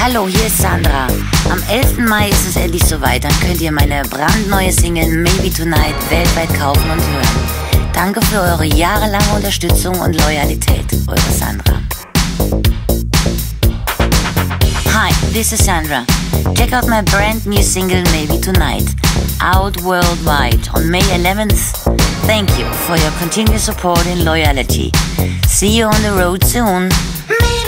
Hallo, hier ist Sandra. Am 11. Mai ist es endlich soweit. Dann könnt ihr meine brandneue Single Maybe Tonight weltweit kaufen und hören. Danke für eure jahrelange Unterstützung und Loyalität. Eure Sandra. Hi, this is Sandra. Check out my brand new single Maybe Tonight, out worldwide on May 11th. Thank you for your continued support and loyalty. See you on the road soon.